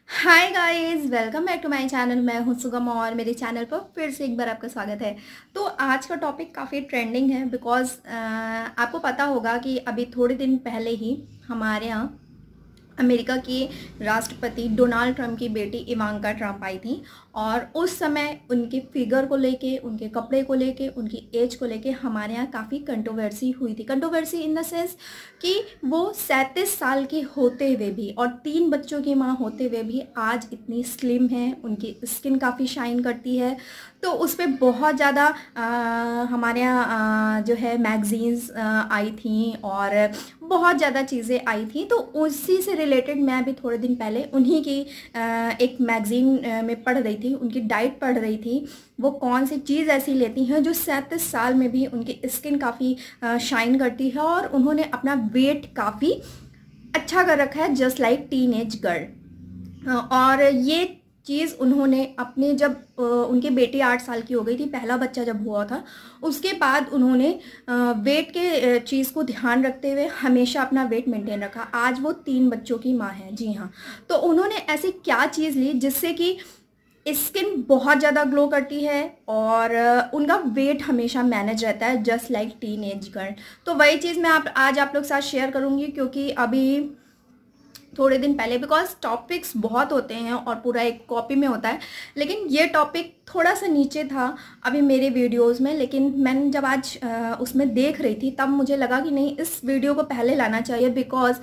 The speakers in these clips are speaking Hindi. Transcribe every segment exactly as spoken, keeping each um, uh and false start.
Hi guys, welcome back to my channel. मैं हूं सुगम और मेरे चैनल पर फिर से एक बार आपका स्वागत है। तो आज का टॉपिक काफ़ी ट्रेंडिंग है बिकॉज़ आपको पता होगा कि अभी थोड़े दिन पहले ही हमारे यहाँ अमेरिका की राष्ट्रपति डोनाल्ड ट्रंप की बेटी इवांका ट्रंप आई थी और उस समय उनके फिगर को लेके, उनके कपड़े को लेके, उनकी एज को लेके हमारे यहाँ काफ़ी कंट्रोवर्सी हुई थी। कंट्रोवर्सी इन द सेंस कि वो सैंतीस साल की होते हुए भी और तीन बच्चों की माँ होते हुए भी आज इतनी स्लिम है, उनकी स्किन काफ़ी शाइन करती है। तो उस पर बहुत ज़्यादा हमारे यहाँ जो है मैगज़ीन्स आई थी और बहुत ज़्यादा चीज़ें आई थी। तो उसी से रिलेटेड मैं अभी थोड़े दिन पहले उन्हीं की एक मैगज़ीन में पढ़ रही थी, उनकी डाइट पढ़ रही थी। वो कौन सी चीज़ ऐसी लेती हैं जो सैंतीस साल में भी उनकी स्किन काफ़ी शाइन करती है और उन्होंने अपना वेट काफ़ी अच्छा कर रखा है, just like teen age girl. और ये चीज़ उन्होंने अपने जब उनकी बेटी आठ साल की हो गई थी, पहला बच्चा जब हुआ था, उसके बाद उन्होंने वेट के चीज़ को ध्यान रखते हुए हमेशा अपना वेट मेंटेन रखा। आज वो तीन बच्चों की माँ है। जी हाँ, तो उन्होंने ऐसी क्या चीज़ ली जिससे कि स्किन बहुत ज़्यादा ग्लो करती है और उनका वेट हमेशा मैनेज रहता है, just like teen age girl. तो वही चीज़ मैं आप आज आप लोग के साथ शेयर करूँगी, क्योंकि अभी थोड़े दिन पहले, बिकॉज टॉपिक्स बहुत होते हैं और पूरा एक कॉपी में होता है, लेकिन ये टॉपिक थोड़ा सा नीचे था अभी मेरे वीडियोस में। लेकिन मैंने जब आज आ, उसमें देख रही थी तब मुझे लगा कि नहीं, इस वीडियो को पहले लाना चाहिए। बिकॉज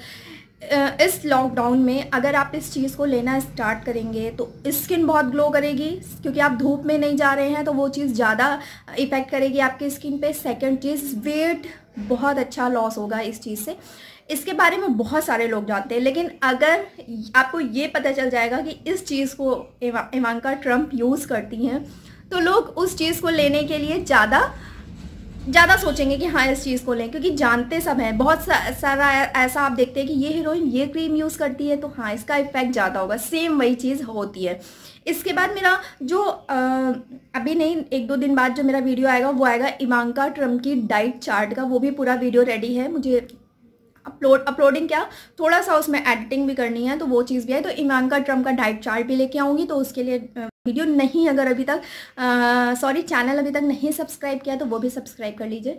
इस लॉकडाउन में अगर आप इस चीज़ को लेना स्टार्ट करेंगे तो स्किन बहुत ग्लो करेगी, क्योंकि आप धूप में नहीं जा रहे हैं, तो वो चीज़ ज़्यादा इफ़ेक्ट करेगी आपकी स्किन पे। सेकंड चीज़, वेट बहुत अच्छा लॉस होगा इस चीज़ से। इसके बारे में बहुत सारे लोग जानते हैं, लेकिन अगर आपको ये पता चल जाएगा कि इस चीज़ को इवांका ट्रंप यूज़ करती हैं, तो लोग उस चीज़ को लेने के लिए ज़्यादा ज़्यादा सोचेंगे कि हाँ इस चीज़ को लें, क्योंकि जानते सब हैं। बहुत सा, सारा ऐसा आप देखते हैं कि ये हीरोइन ये क्रीम यूज़ करती है, तो हाँ इसका इफेक्ट ज़्यादा होगा। सेम वही चीज़ होती है। इसके बाद मेरा जो आ, अभी नहीं, एक दो दिन बाद जो मेरा वीडियो आएगा वो आएगा इवांका ट्रंप की डाइट चार्ट का। वो भी पूरा वीडियो रेडी है, मुझे अपलोड अपलोडिंग क्या थोड़ा सा उसमें एडिटिंग भी करनी है, तो वो चीज़ भी है। तो इवांका ट्रंप का डाइट चार्ट भी लेके आऊँगी, तो उसके लिए वीडियो नहीं, अगर अभी तक सॉरी चैनल अभी तक नहीं सब्सक्राइब किया तो वो भी सब्सक्राइब कर लीजिए।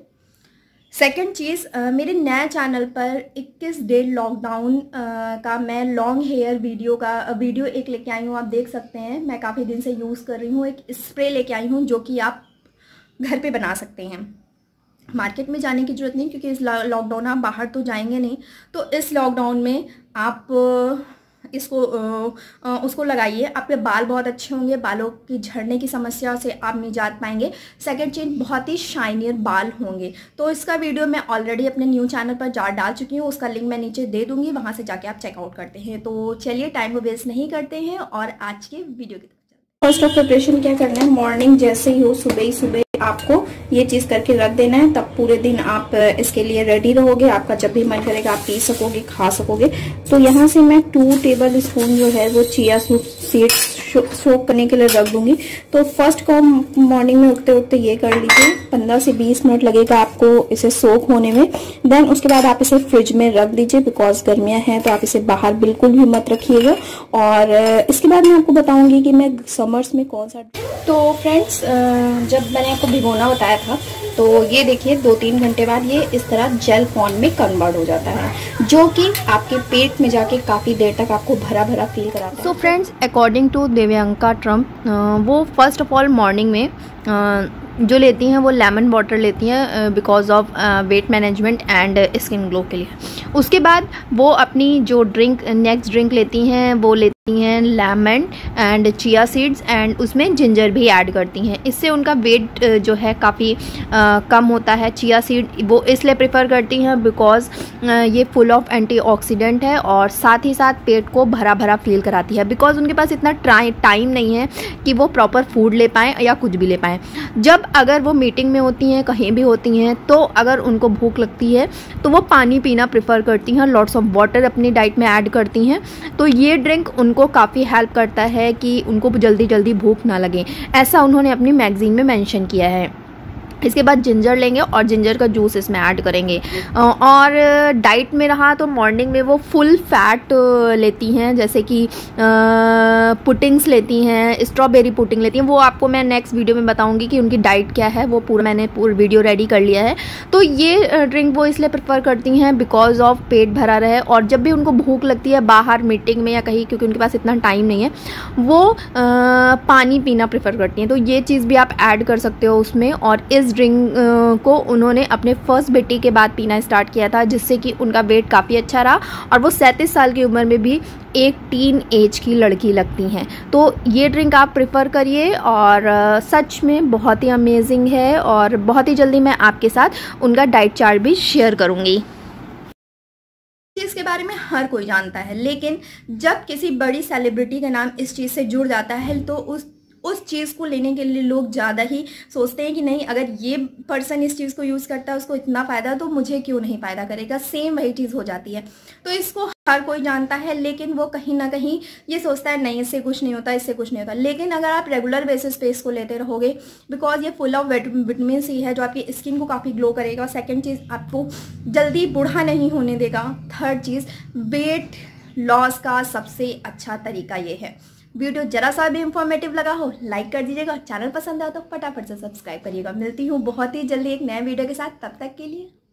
सेकंड चीज़, मेरे नए चैनल पर इक्कीस डे लॉकडाउन का मैं लॉन्ग हेयर वीडियो का वीडियो एक लेके आई हूँ। आप देख सकते हैं, मैं काफ़ी दिन से यूज़ कर रही हूँ। एक स्प्रे लेके आई हूँ जो कि आप घर पे बना सकते हैं, मार्केट में जाने की ज़रूरत नहीं, क्योंकि इस लॉकडाउन आप बाहर तो जाएंगे नहीं। तो इस लॉकडाउन में आप इसको उसको लगाइए, आपके बाल बहुत अच्छे होंगे, बालों की झड़ने की समस्या से आप निजात पाएंगे। सेकंड चीज़, बहुत ही शाइनियर बाल होंगे। तो इसका वीडियो मैं ऑलरेडी अपने न्यू चैनल पर जा डाल चुकी हूँ, उसका लिंक मैं नीचे दे दूँगी, वहाँ से जाके आप चेकआउट करते हैं। तो चलिए टाइम को वेस्ट नहीं करते हैं और आज के वीडियो की तरफ। फर्स्ट ऑफ प्रिपरेशन क्या करना है, मॉर्निंग जैसे ही हो, सुबह ही सुबह आपको ये चीज़ करके रख देना है, तब पूरे दिन आप इसके लिए रेडी रहोगे। आपका जब भी मन करेगा आप पी सकोगे, खा सकोगे। तो यहाँ से मैं टू टेबल स्पून जो है वो चिया सीड्स सोक करने के लिए रख दूंगी। तो फर्स्ट को मॉर्निंग में उठते उठते ये कर लीजिए, पंद्रह से बीस मिनट लगेगा आपको इसे सोक होने में। देन उसके बाद आप इसे फ्रिज में रख दीजिए, बिकॉज गर्मियाँ हैं तो आप इसे बाहर बिल्कुल भी मत रखिएगा। और इसके बाद मैं आपको बताऊंगी कि मैं समर्स में कौन सा। तो फ्रेंड्स, जब मैंने आपको भिगोना बताया था, तो ये देखिए दो तीन घंटे बाद ये इस तरह जेल फॉर्म में कन्वर्ट हो जाता है, जो कि आपके पेट में जाके काफ़ी देर तक आपको भरा भरा फील कराता है। So friends, according to Ivanka Trump, वो फर्स्ट ऑफ ऑल मॉर्निंग में uh, जो लेती हैं वो लेमन वाटर लेती हैं because of weight management and skin glow के लिए। उसके बाद वो अपनी जो ड्रिंक नेक्स्ट ड्रिंक लेती हैं वो लेती हैं lemon and chia seeds, and उसमें जिंजर भी ऐड करती हैं। इससे उनका वेट uh, जो है काफ़ी uh, कम होता है। चिया सीड वो इसलिए प्रेफर करती हैं बिकॉज uh, ये फुल ऑफ एंटीऑक्सीडेंट है और साथ ही साथ पेट को भरा भरा फील कराती है, बिकॉज उनके पास इतना टाइम नहीं है कि वो प्रॉपर फूड ले पाएँ या कुछ भी ले पाएँ। जब अगर वो मीटिंग में होती हैं, कहीं भी होती हैं, तो अगर उनको भूख लगती है तो वो पानी पीना प्रेफर करती हैं, लॉट्स ऑफ वाटर अपनी डाइट में ऐड करती हैं। तो ये ड्रिंक उनको काफ़ी हेल्प करता है कि उनको जल्दी जल्दी भूख ना लगे, ऐसा उन्होंने अपनी मैगजीन में मेंशन किया है। इसके बाद जिंजर लेंगे और जिंजर का जूस इसमें ऐड करेंगे। और डाइट में रहा तो मॉर्निंग में वो फुल फैट लेती हैं, जैसे कि पुटिंग्स लेती हैं, स्ट्रॉबेरी पुटिंग लेती हैं। वो आपको मैं नेक्स्ट वीडियो में बताऊंगी कि उनकी डाइट क्या है, वो पूरा मैंने पूरा वीडियो रेडी कर लिया है। तो ये ड्रिंक वो इसलिए प्रेफर करती हैं बिकॉज ऑफ पेट भरा रहे, और जब भी उनको भूख लगती है बाहर मीटिंग में या कहीं, क्योंकि उनके पास इतना टाइम नहीं है, वो आ, पानी पीना प्रेफर करती हैं। तो ये चीज़ भी आप ऐड कर सकते हो उसमें। और इस ड्रिंक को उन्होंने अपने फर्स्ट बेटी के बाद पीना स्टार्ट किया था, जिससे कि उनका वेट काफ़ी अच्छा रहा और वो सैंतीस साल की उम्र में भी एक टीन एज की लड़की लगती हैं। तो ये ड्रिंक आप प्रेफर करिए, और सच में बहुत ही अमेजिंग है, और बहुत ही जल्दी मैं आपके साथ उनका डाइट चार्ट भी शेयर करूँगी। चीज़ के बारे में हर कोई जानता है, लेकिन जब किसी बड़ी सेलिब्रिटी का नाम इस चीज़ से जुड़ जाता है तो उस उस चीज़ को लेने के लिए लोग ज़्यादा ही सोचते हैं कि नहीं, अगर ये पर्सन इस चीज़ को यूज़ करता है, उसको इतना फ़ायदा, तो मुझे क्यों नहीं फ़ायदा करेगा। सेम वही चीज़ हो जाती है। तो इसको हर कोई जानता है, लेकिन वो कहीं ना कहीं ये सोचता है नहीं, इससे कुछ नहीं होता, इससे कुछ नहीं होता। लेकिन अगर आप रेगुलर बेसिस पे इसको लेते रहोगे, बिकॉज ये फुल ऑफ विटामिन सी है जो आपकी स्किन को काफ़ी ग्लो करेगा। सेकेंड चीज़, आपको जल्दी बूढ़ा नहीं होने देगा। थर्ड चीज़, वेट लॉस का सबसे अच्छा तरीका ये है। वीडियो जरा सा भी इंफॉर्मेटिव लगा हो लाइक कर दीजिएगा, चैनल पसंद आया तो फटाफट से सब्सक्राइब करिएगा। मिलती हूँ बहुत ही जल्दी एक नए वीडियो के साथ, तब तक के लिए